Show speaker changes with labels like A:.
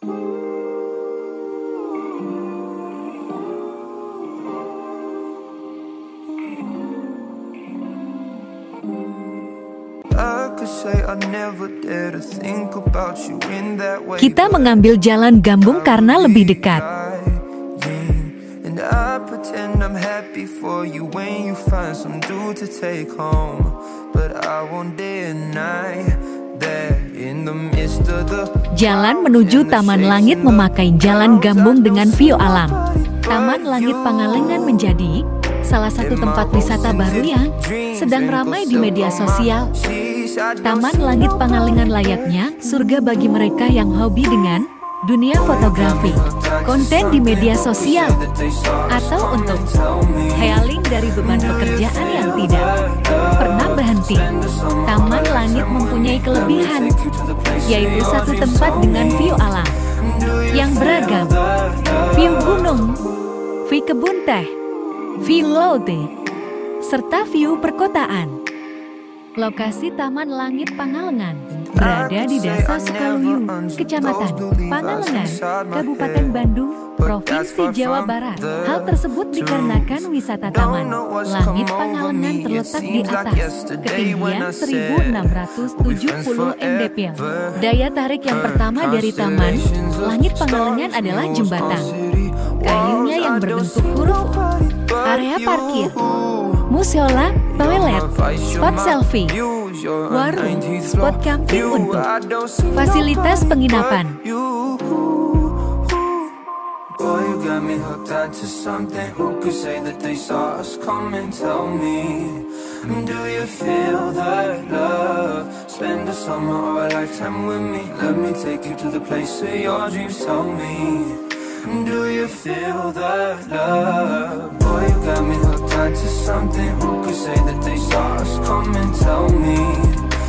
A: Kita mengambil jalan Gambung karena lebih dekat. Jalan menuju Taman Langit memakai jalan Gambung dengan view alam. Taman Langit Pangalengan menjadi salah satu tempat wisata baru yang sedang ramai di media sosial. Taman Langit Pangalengan layaknya surga bagi mereka yang hobi dengan dunia fotografi, konten di media sosial, atau untuk healing dari beban pekerjaan yang tidak pernah berhenti. Taman Langit mempunyai kelebihan, yaitu satu tempat dengan view alam yang beragam, view gunung, view kebun teh, view laut, serta view perkotaan. Lokasi Taman Langit Pangalengan berada di Desa Sukaluyung, Kecamatan Pangalengan, Kabupaten Bandung, Provinsi Jawa Barat. Hal tersebut dikarenakan wisata Taman Langit Pangalengan terletak di atas ketinggian 1670 mdpl. Daya tarik yang pertama dari Taman Langit Pangalengan adalah jembatan kayunya yang berbentuk huruf U, area parkir, musola, toilet, spot selfie, warung, spot camping untuk fasilitas penginapan.
B: Do you feel that love? Boy, you got me hooked onto something. Who could say that